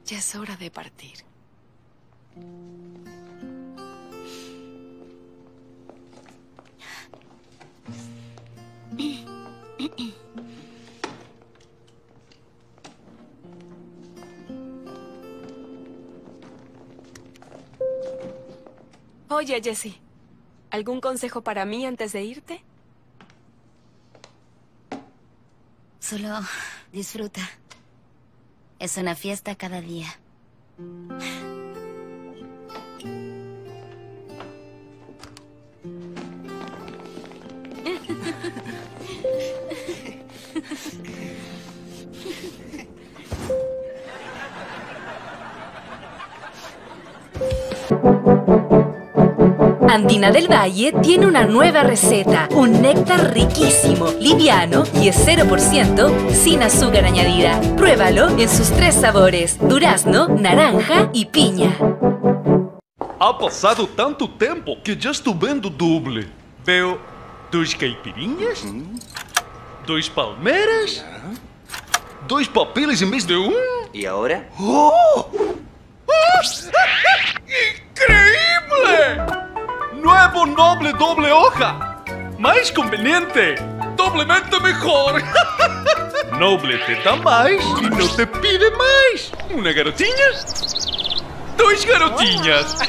Ya es hora de partir. Oye, Jessie, ¿algún consejo para mí antes de irte? Solo disfruta. Es una fiesta cada día. Andina del Valle tiene una nueva receta, un néctar riquísimo, liviano y es 0% sin azúcar añadida. Pruébalo en sus 3 sabores, durazno, naranja y piña. Ha passado tanto tempo que já estou vendo doble. Veo 2 caipirinhas, 2 palmeiras, 2 papeles em vez de um. ¿Y ahora? ¡Oh! ¡Increíble! Nuevo Noble doble hoja. Mais conveniente. Doblemente mejor. Noble te dá mais e não te pide mais. Uma garotinha? 2 garotinhas.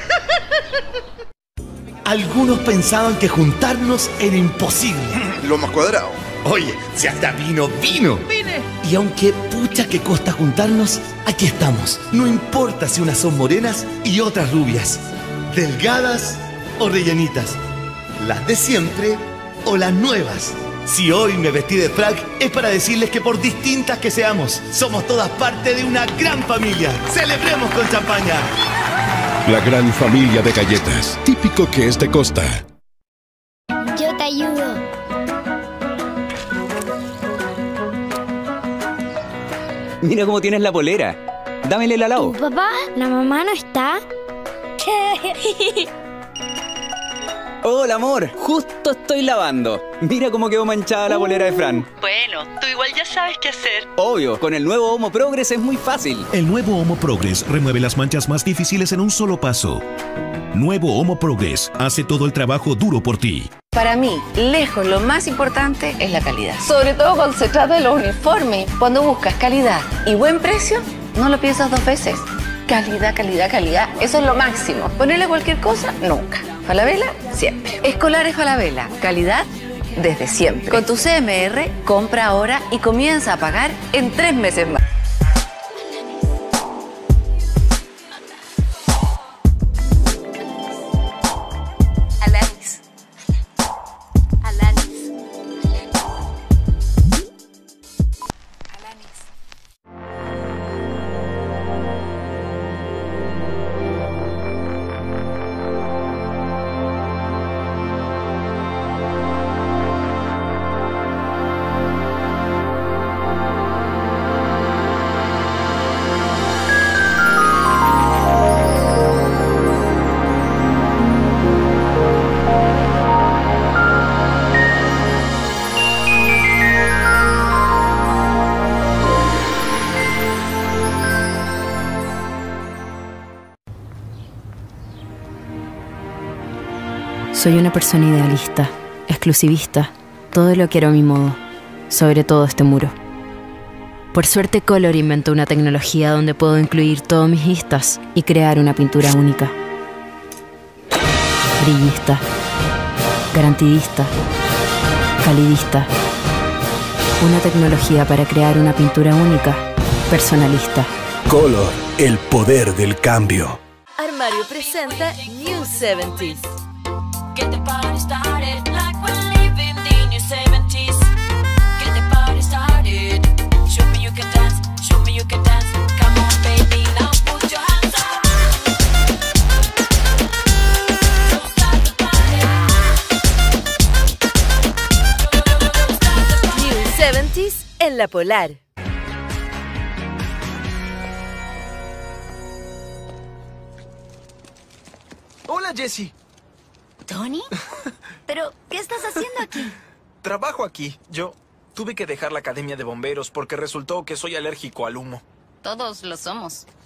Algunos pensaban que juntarnos era imposible. Lo más cuadrado. Oye, si hasta vino. Y aunque pucha que cuesta juntarnos, aquí estamos. No importa si unas son morenas y otras rubias, delgadas o rellenitas, las de siempre o las nuevas. Si hoy me vestí de frac es para decirles que por distintas que seamos, somos todas parte de una gran familia. ¡Celebremos con champaña! La gran familia de galletas, típico que es de Costa. Yo te ayudo. Mira cómo tienes la polera. Dámele el alao. ¿Papá? ¿La mamá no está? Hola, amor. Justo estoy lavando. Mira cómo quedó manchada la polera de Fran. Bueno, tú igual ya sabes qué hacer. Obvio, con el nuevo Omo Progress es muy fácil. El nuevo Omo Progress remueve las manchas más difíciles en un solo paso. Nuevo Omo Progress hace todo el trabajo duro por ti. Para mí, lejos, lo más importante es la calidad. Sobre todo cuando se trata de los uniformes. Cuando buscas calidad y buen precio, no lo piensas 2 veces. Calidad, calidad, calidad. Eso es lo máximo. Ponerle cualquier cosa, nunca. Falabella, siempre. Escolares Falabella. Calidad desde siempre. Con tu CMR, compra ahora y comienza a pagar en 3 meses más. Soy una persona idealista, exclusivista. Todo lo quiero a mi modo, sobre todo este muro. Por suerte Color inventó una tecnología donde puedo incluir todos mis vistas y crear una pintura única. Brillista, garantidista, calidista. Una tecnología para crear una pintura única, personalista. Color, el poder del cambio. Armario presenta New 70s. Get the party started like we're living the new 70s. Get the party started. Show me you can dance, show me you can dance. Come on baby, now put your hands up. Don't stop the party. New 70s en La Polar. Hola, Jessie. ¿Tony? ¿Pero qué estás haciendo aquí? Trabajo aquí. Yo tuve que dejar la academia de bomberos porque resultó que soy alérgico al humo. Todos lo somos.